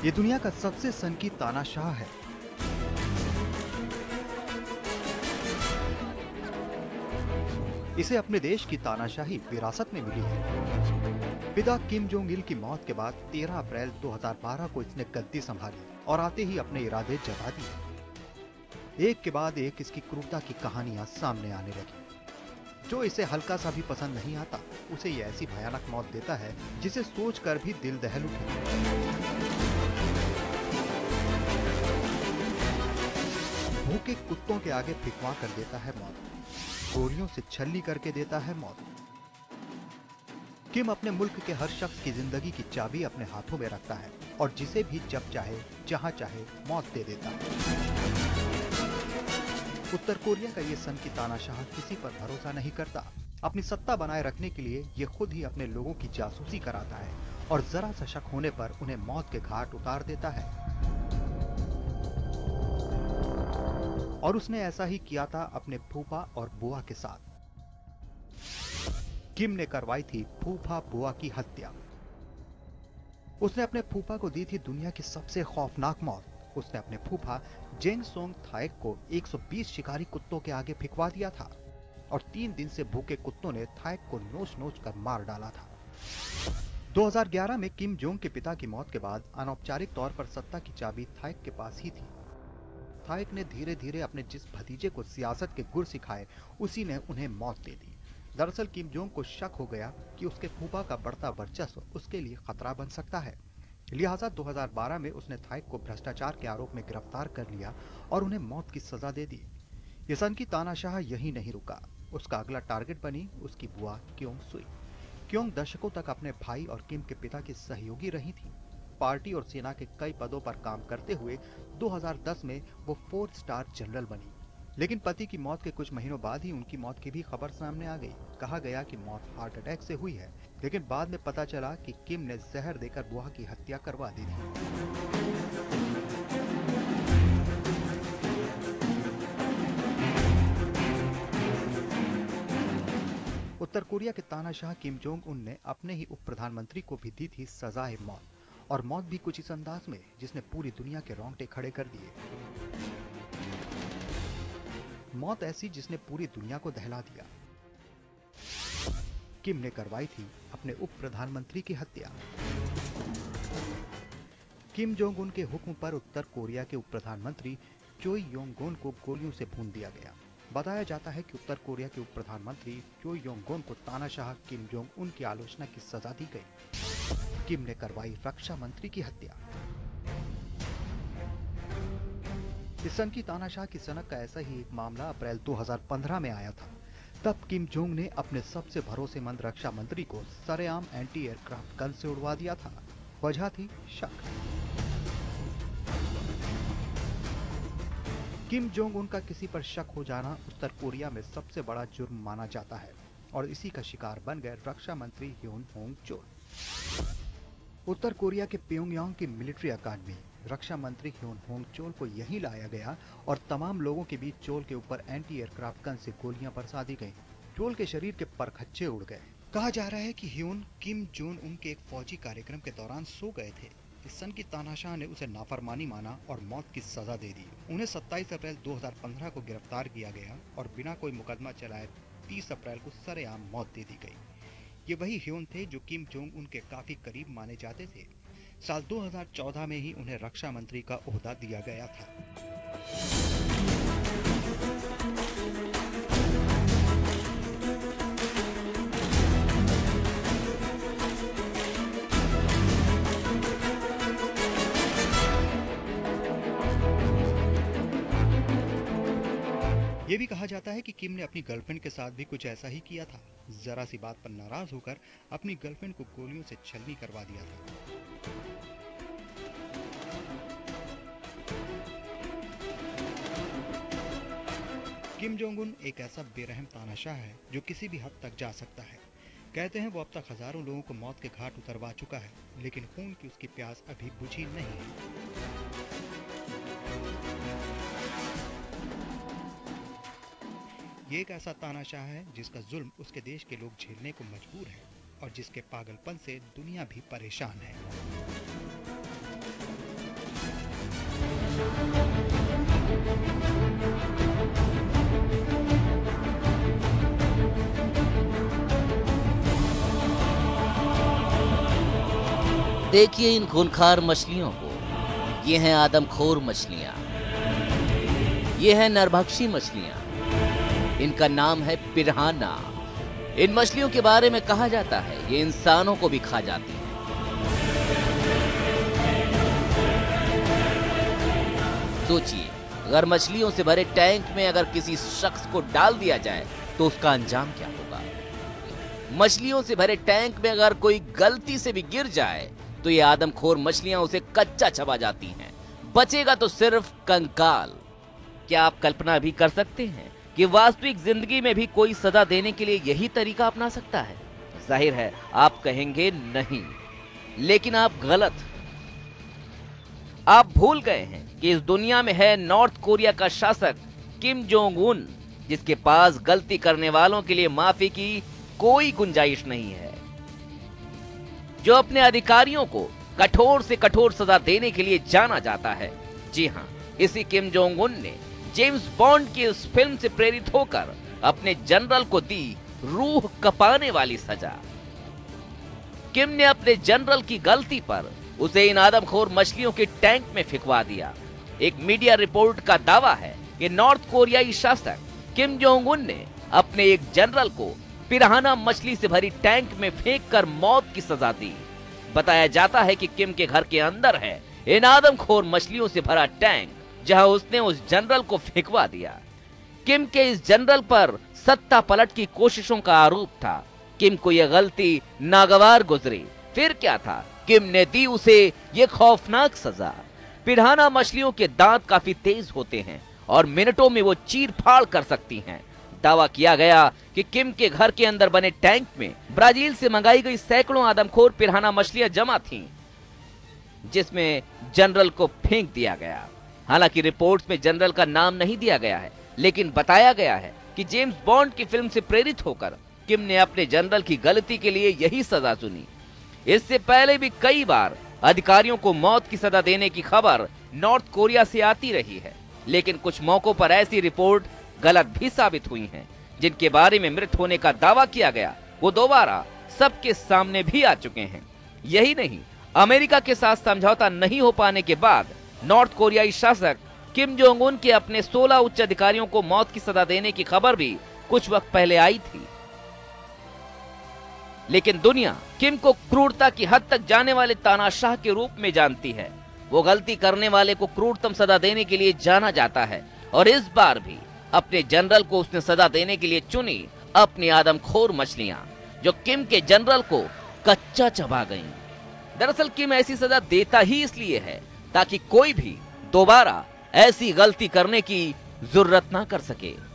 ये दुनिया का सबसे सनकी तानाशाह है। इसे अपने देश की तानाशाही विरासत में मिली है। पिता किम जोंग इल की मौत के बाद 13 अप्रैल 2012 को इसने गद्दी संभाली और आते ही अपने इरादे जता दिए। एक के बाद एक इसकी क्रूरता की कहानियां सामने आने लगी। जो इसे हल्का सा भी पसंद नहीं आता, उसे ये ऐसी भयानक मौत देता है जिसे सोचकर भी दिल दहल उठे। भूखे कुत्तों के आगे फिकवा कर देता है मौत, गोलियों से छल्ली करके देता है मौत। किम अपने मुल्क के हर शख्स की जिंदगी की चाबी अपने हाथों में रखता है और जिसे भी जब चाहे जहां चाहे मौत दे देता है। उत्तर कोरिया का ये सन की तानाशाह किसी पर भरोसा नहीं करता। अपनी सत्ता बनाए रखने के लिए ये खुद ही अपने लोगों की जासूसी कराता है और जरा सा शक होने पर उन्हें मौत के घाट उतार देता है। और उसने ऐसा ही किया था अपने फूफा और बुआ के साथ। किम ने करवाई थी फूफा बुआ की हत्या। उसने अपने फूफा को दी थी दुनिया की सबसे खौफनाक मौत। उसने अपने फूफा जेंग सोंग थाएक को 120 शिकारी कुत्तों के आगे फिकवा दिया था और 3 दिन से भूखे कुत्तों ने थाएक को नोच नोच कर मार डाला था। 2011 में किम जोंग के पिता की मौत के बाद अनौपचारिक तौर पर सत्ता की चाबी थाएक के पास ही थी। थाएक ने धीरे धीरे अपने जिस भतीजे को सियासत के गुर सिखाए, उसी ने उन्हें मौत दे दी। दरअसल किम जोंग को शक हो गया कि उसके फूफा का बढ़ता वर्चस्व उसके लिए खतरा बन सकता है। लिहाजा 2012 में उसने थाएक को भ्रष्टाचार के आरोप में गिरफ्तार कर लिया और उन्हें मौत की सजा दे दी। ये सन की तानाशाह यही नहीं रुका। उसका अगला टारगेट बनी उसकी बुआ क्योंग सुई। क्योंग दशकों तक अपने भाई और किम के पिता की सहयोगी रही थी। पार्टी और सेना के कई पदों पर काम करते हुए 2010 में वो 4 स्टार जनरल बनी। लेकिन पति की मौत के कुछ महीनों बाद ही उनकी मौत की भी खबर सामने आ गई। कहा गया कि मौत हार्ट अटैक से हुई है, लेकिन बाद में पता चला कि किम ने जहर देकर बुआ की हत्या करवा दी थी। उत्तर कोरिया के तानाशाह किम जोंग उन ने अपने ही उप प्रधानमंत्री को भी दी थी सजाए मौत, और मौत भी कुछ इस अंदाज में जिसने पूरी दुनिया के रोंगटे खड़े कर दिए। मौत ऐसी जिसने पूरी दुनिया को दहला दिया। किम ने करवाई थी अपने उप प्रधानमंत्री की हत्या। किम जोंग उन के हुक्म पर उत्तर कोरिया के उप प्रधानमंत्री चोई योंग गोन को गोलियों से भून दिया गया। बताया जाता है कि उत्तर कोरिया के उप प्रधानमंत्री चोई योंग गोन को तानाशाह किम जोंग उन की आलोचना की सजा दी गई। किम ने करवाई रक्षा मंत्री की हत्या। इस सन की तानाशाह की सनक का ऐसा ही एक मामला अप्रैल 2015 में आया था। तब किम जोंग ने अपने सबसे भरोसेमंद रक्षा मंत्री को सरेआम एंटी एयरक्राफ्ट गन से उड़वा दिया था। वजह थी शक। किम जोंग उन का किसी पर शक हो जाना उत्तर कोरिया में सबसे बड़ा जुर्म माना जाता है और इसी का शिकार बन गए रक्षा मंत्री ह्योन होंग चोल। उत्तर कोरिया के प्योंगयांग की मिलिट्री अकादमी रक्षा मंत्री ह्योन होंग चोल को यहीं लाया गया और तमाम लोगों के बीच चोल के ऊपर एंटी एयरक्राफ्ट गन से गोलियां बरसा दी गईं। चोल के शरीर के परखच्चे उड़ गए। कहा जा रहा है कि ह्योन किम जोन उन के एक फौजी कार्यक्रम के दौरान सो गए थे। इस सन की तानाशाह ने उसे नाफरमानी माना और मौत की सजा दे दी। उन्हें 27 अप्रैल 2015 को गिरफ्तार किया गया और बिना कोई मुकदमा चलाए 30 अप्रैल को सरेआम मौत दे दी गई। ये वही ह्योन थे जो किम जोंग उन के काफी करीब माने जाते थे। साल 2014 में ही उन्हें रक्षा मंत्री का ओहदा दिया गया था। ये भी कहा जाता है कि किम ने अपनी गर्लफ्रेंड के साथ भी कुछ ऐसा ही किया था। जरा सी बात पर नाराज होकर अपनी गर्लफ्रेंड को गोलियों से छलनी करवा दिया था। किम जोंग उन एक ऐसा बेरहम तानाशाह है जो किसी भी हद तक जा सकता है। कहते हैं वो अब तक हजारों लोगों को मौत के घाट उतरवा चुका है, लेकिन खून की उसकी प्यास अभी बुझी नहीं है। ये एक ऐसा तानाशाह है जिसका जुल्म उसके देश के लोग झेलने को मजबूर हैं और जिसके पागलपन से दुनिया भी परेशान है। देखिए इन खूंखार मछलियों को। ये हैं आदमखोर मछलियां। ये हैं नरभक्षी मछलियां। इनका नाम है पिरान्हा। इन मछलियों के बारे में कहा जाता है ये इंसानों को भी खा जाती हैं। सोचिए, अगर मछलियों से भरे टैंक में अगर किसी शख्स को डाल दिया जाए तो उसका अंजाम क्या होगा। मछलियों से भरे टैंक में अगर कोई गलती से भी गिर जाए तो ये आदमखोर मछलियां उसे कच्चा चबा जाती हैं। बचेगा तो सिर्फ कंकाल। क्या आप कल्पना भी कर सकते हैं कि वास्तविक जिंदगी में भी कोई सजा देने के लिए यही तरीका अपना सकता है? जाहिर है आप कहेंगे नहीं, लेकिन आप गलत। आप भूल गए हैं कि इस दुनिया में है नॉर्थ कोरिया का शासक किम जोंग उन, जिसके पास गलती करने वालों के लिए माफी की कोई गुंजाइश नहीं है, जो अपने अधिकारियों को कठोर से कठोर सजा देने के लिए जाना जाता है। जी हां, इसी किम जोंग उन ने जेम्स बॉन्ड की इस फिल्म से प्रेरित होकर अपने जनरल को दी रूह कपाने वाली सजा। किम ने अपने जनरल की गलती पर उसे इन आदमखोर मछलियों के टैंक में फेंकवा दिया। एक मीडिया रिपोर्ट का दावा है कि नॉर्थ कोरियाई शासक किम जोंग उन ने अपने एक जनरल को पिरान्हा मछली से भरी टैंक में फेंककर मौत की सजा दी। बताया जाता है कि किम के घर के अंदर है इन आदमखोर मछलियों से भरा टैंक, जहां उसने उस जनरल को फेंकवा दिया। किम के इस जनरल पर सत्ता पलट की कोशिशों का आरोप था। किम को यह गलती नागवार गुजरी। फिर क्या था, किम ने दी उसे यह खौफनाक सजा। पिरान्हा मछलियों के दांत काफी तेज होते हैं और मिनटों में वो चीर फाड़ कर सकती हैं। दावा किया गया कि किम के घर के अंदर बने टैंक में ब्राजील से मंगाई गई सैकड़ों आदमखोर पिरान्हा मछलियां जमा थीं, जिसमें जनरल को फेंक दिया गया। हालांकि रिपोर्ट्स में जनरल का नाम नहीं दिया गया है, लेकिन बताया गया है कि जेम्स बॉन्ड की फिल्म से प्रेरित होकर किम ने अपने जनरल की गलती के लिए यही सजा चुनी। इससे पहले भी कई बार अधिकारियों को मौत की सजा देने की खबर नॉर्थ कोरिया से आती रही है, लेकिन कुछ मौकों पर ऐसी रिपोर्ट गलत भी साबित हुई हैं। जिनके बारे में मृत होने का दावा किया गया वो दोबारा सबके सामने भी आ चुके हैं। यही नहीं, अमेरिका के साथ समझौता नहीं हो पाने के बाद नॉर्थ कोरियाई शासक किम जोंग उन के अपने 16 उच्च अधिकारियों को मौत की सजा देने की खबर भी कुछ वक्त पहले आई थी। लेकिन दुनिया किम को क्रूरता की हद तक जाने वाले तानाशाह के रूप में जानती है। वो गलती करने वाले को क्रूरतम सजा देने के लिए जाना जाता है, और इस बार भी अपने जनरल को उसने सजा देने के लिए चुनी अपनी आदमखोर मछलियां, जो किम के जनरल को कच्चा चबा गईं। दरअसल किम ऐसी सजा देता ही इसलिए है ताकि कोई भी दोबारा ऐसी गलती करने की जरूरत ना कर सके।